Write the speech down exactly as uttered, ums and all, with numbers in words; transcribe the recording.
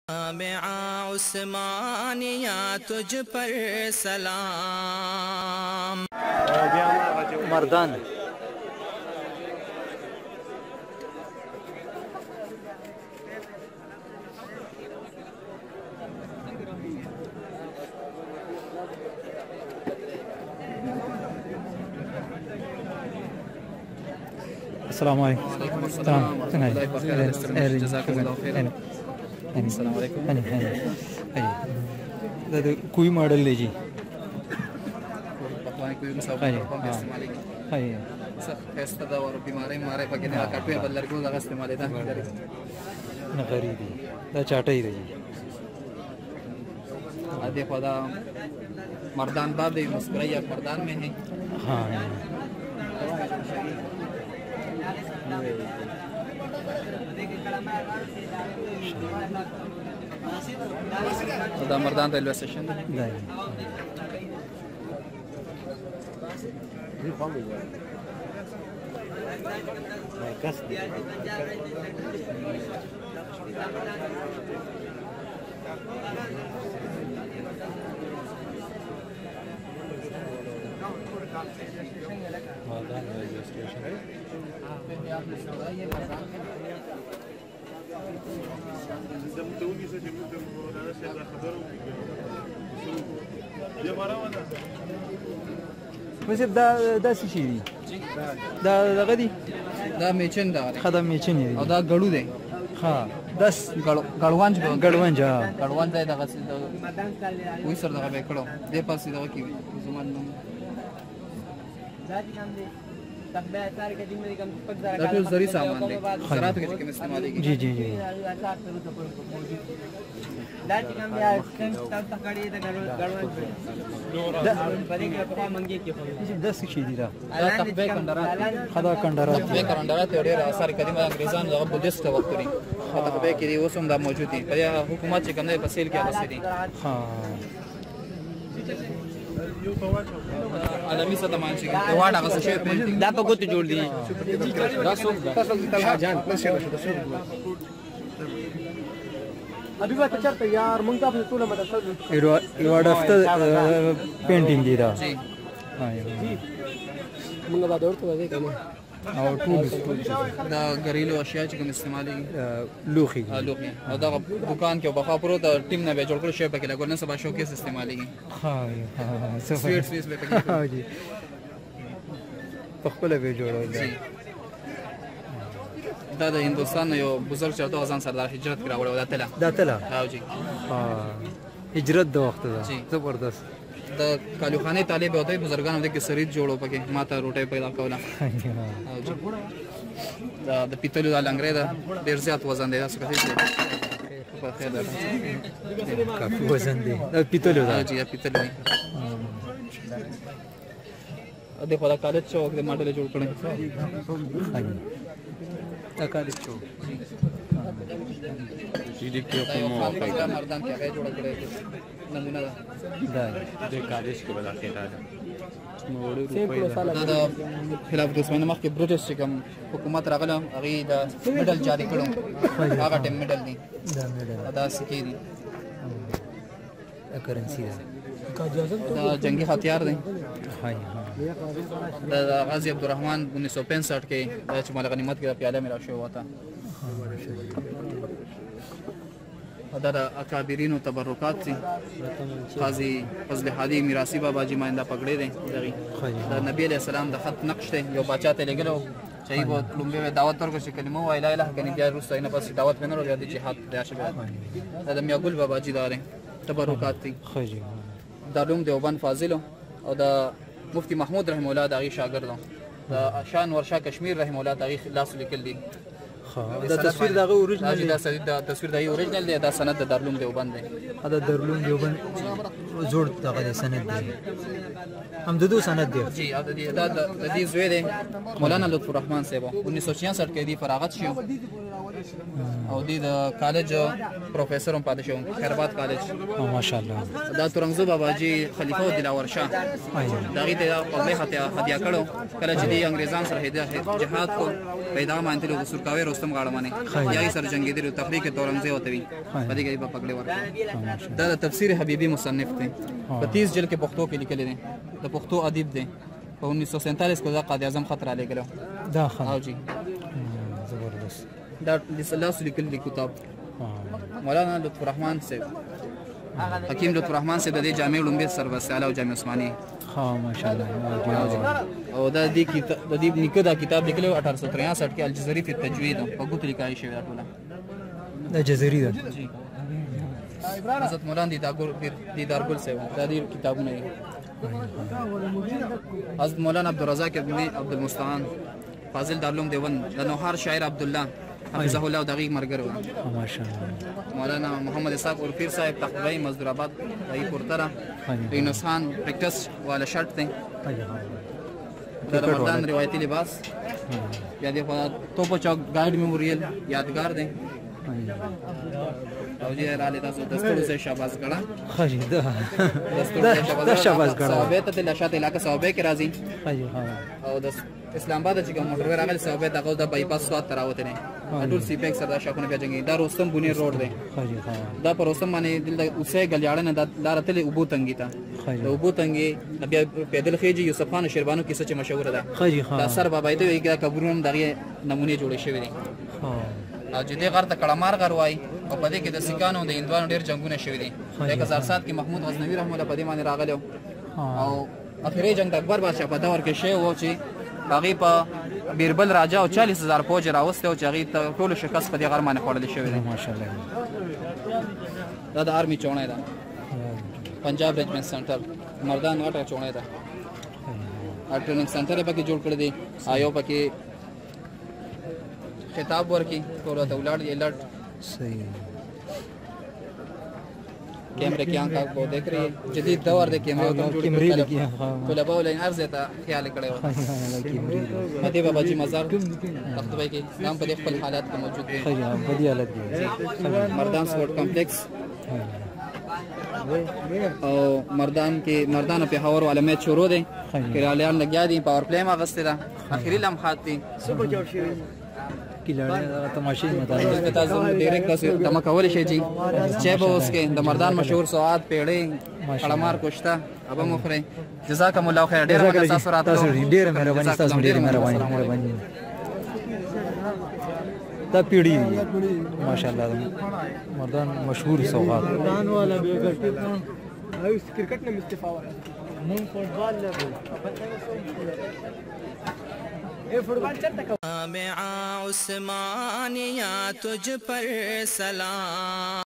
जामिया उस्मानिया तुझ पर सलाम। मर्दान السلام عليكم. السلام عليكم. جزاكم الله خير. السلام عليكم. هذا कोई मॉडल ले जी पकवान कोई मुसाफिर पकवान इस्तेमाल की हाय सर ऐसा था और बीमारी मारे पकने का काटवे बल्लर को लगा इस्तेमाल था ना गरीबी दा चाटा ही रही आधे पौधा मर्दान बाब दे मुस्कुराया मर्दान में है हाँ खुदा Mardan railway station Mardan railway station بس دا دا څه شي دي دا دغه دي دا میچن دا خدام میچن دي او دا غړو دي ها داس غړوانج غړوانج ها غړوانج دا دغه وې سر دغه به کړو دې پاسې دغه کی زمان نو دا ټول زری سامان دي زراعت کې کوم استعمالي جی جی جی دا چې کوم بیا څنګه تاسو تکړه دې غړوانج دا پرې کې په منګي کې خو دا څه شي دي دا دا تقبه کندرات خدا کندرات تقبه کندرات ډېر اثر قدیمه انګریزان دغه بودیست وخت لري تقبه کې اوس هم دا موجود دي په حکومت چې کوم نه په سیل کې اوسې دي ها عالمي ستمان چې واړه غوښه شوی پینټینګ دا په ګوتو جوړ دي دا څوک تاسو شاهجان ابي بات چرته یار مونږ تاسو ټول مدرسه یو ډفته پینټینګ دی دا جی ها مونږ به ورته وځي کنه او ټول دا غریلو اشیاء چې کوم استعمالي لوخي لوخي او دا دکان کې بخا پرو د ټیم نه به جوړ کړو شی پکې لګول نه سبا شو کیس استعمالي ها ها سویټ سویټ به پکې ها جی په خپل به جوړول جی دا د هندستان یو بزرګ چرته ځان سردار هجرت کراوړ او دا تله دا تله ها جی ها هجرت د وخت دا جی. زبردست د کالوخانه طالب او د بزرګانو د کې سرید جوړو پکې ماته روټي پیدا کوله ها جی دا د پیتلو د لنګره دا ډیر زیات وزن دی تاسو کتلی په خیر ده کافي وزن دی دا پیتلو دا ها جی پیتلو د خدا کالج چوک د ماډل جوړ کړي دا کالج چوک جی دې کې کوم موقع مردان کې هغه جوړ کړي نمونه ده دا د کالج کې بل اخیرا ده دا د خلاف دښمن مخ کې برټش کوم حکومت راغله هغه د میډل جاری کړو هغه ټیم میډل دی دا میډل دا سکی دی دا کرنسی ده دا جنگي هتیار دی هاي د غازی عبدالرحمن انیس سو پینسٹھ کې د چمال غنیمت کې پیاله میرا شو وتا دا د اکابرینو تبرکات دي قاضي فضل حادی میراثي بابا جی ماینده پکړې دي دغه د نبی علیہ السلام د خط نقش ته یو بچا ته لګلو چې یو لومبه دعوت ورکړ چې کلمه وای لا اله کني بیا روسه نه پس دعوت ونرو د جهاد د شبه دا د میاګل بابا جی دار تبرکات دي خجي دارلوم دیوبند فاضل او د مفتی محمود رحم الله دغه شاګرد د شان ورشا کشمیر رحم الله دغه لاس لیکل دي دا تصویر دغه اوریجنل دا د تصویر دغه اوریجنل دی دا سند د دارلوم دیوبند دی دا دارلوم دیوبند زوړ دغه سند دی هم د دوه سند دی جی دا د دې زوی دی مولانا لطف الرحمن صاحب انیس سو چھیاسٹھ کې دی فراغت شو او دی د کالج پروفیسور هم پاتې شو خیرآباد کالج. ماشاءالله. دا تورنګزو بابا جی خلیفہ دلاور شاه دغه ته قبله هدیه کړو کله چې دی انګریزان سره جهاد کو پیدا مانته له سرکاوي رستم غاړه باندې یای سره جنگي دی تفریق تورنګزو وته وی په دې کې په پګړې ورته. دا د تفسیر حبیبی مصنف دی په تیس جلد کې پښتو کې لیکل دي د پښتو ادیب دی په انیس سو سینتالیس کې دا قائد اعظم خط را لګلو دا خان او جی زبردست دا د سلاس لیکل دی کتاب مولانا لطف الرحمن سے حکیم لطف الرحمن سے د دې جامع علوم سروس اعلی او جامع عثمانیه. ها ماشاءالله. او دا دې کتاب د دې نیکه دا کتاب لیکلو اٹھارہ سو تریسٹھ کې الجزری فی التجوید په ګوت لیکای شوی دا ټوله دا جزری ده. جی حضرت مولانا دیدار گل سے دا دې کتابونه دي. حضرت مولانا عبدالرزاق ابن عبد المستعان فاضل دارالعلوم دیوبند د نوحار شاعر عبدالله حفظه الله دغه مرګر و. ماشاءالله. مولانا محمد اسحاق اور پیر صاحب تخبئی مزدور آباد دای پورترا یونس خان پریکٹس والا شرط ته د رمضان روایتي لباس یا د توپو چوک گائیڈ میموریل یادگار دی او جی را لیدا سو دستور سے شاباز کړه خجی دا دستور شاباز کړه صوبه ته د شاته علاقې صوبه کې راځي خجی ها او د اسلام آباد چې کوم موټر راغلی صوبه دغه د بایپاس سواد تراوته نه ټول سی پیک سره شاکونه پیژنګي دا رستم بونیر روډ دی خجی ها دا پر رستم باندې دل اوسه غلیاړه نه دا راتلې ابو تنګی تا د ابو تنګی بیا پیدل خېجی یوسف خان شیربانو کیسه چې مشهور ده خجی ها دا سر بابا ته یو قبرونو دغه نمونه جوړ شوی دي او چې دې غر ته کړمار غر وای او په دې کې د سکانو د هندوانو ډېر جنگونه شوي دي. یک هزار سات کې محمود غزنوي رحمه الله په دې باندې راغلی او اخري جنگ د اکبر بادشاه په دور کې شی و چې هغې په بیربل راجا او چالیس هزار فوج راوستی او چې هغې ته ټولو شکست په دې غر باندې خوړلی شوی دی. ماشاءالله. دا د آرمي چوڼی ده پنجاب ریجمنټ سنټر مردان غټه چوڼی ده ټریننګ سنټر یې پکې جوړ کړی دی. یو پکې خطاب ورکی ټول ته ولاړ دی الرټ صحیح कैमरे की आंख को देख रही है जदीद दौर दे कैमरे कैमरे लगी हैं तो लबाव लाइन अर्ज था ख्याल करे हो मते बाबा जी मजार तख्त भाई के नाम पर खपल हालात के मौजूद है खैर बढ़िया लग गई मर्दान स्पोर्ट कॉम्प्लेक्स और मर्दान के मर्दान पे हावर वाला मैच शुरू दे किरालियान लग गया दी पावर प्ले में गस्ते था आखिरी लम्हात थी सुपर जोश तमाशे में डायरेक्ट बस धमक अवल शे जी चेब उसके द मर्दान मशहूर सवाद पेड़े कलमार कुश्ता अब मुखरे जजाकमुल्लाह खैर ढेर मजा सासुरात ढेर मेहरबानी सास ढेर मेहरबानी मेहरबानी ता पीढ़ी माशाल्लाह मर्दान मशहूर सौगात मर्दान वाला बेगटी है उस क्रिकेट में मुस्तफा वाला नहीं फुटबॉल जमिया उस्मानिया तुझ पर सलाम।